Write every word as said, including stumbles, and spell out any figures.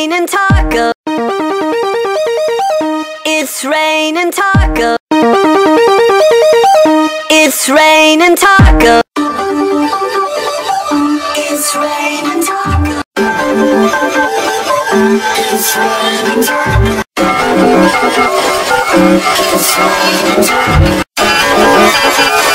raining taco. It's raining taco. It's raining taco. It's raining taco. It's raining taco. It's raining taco.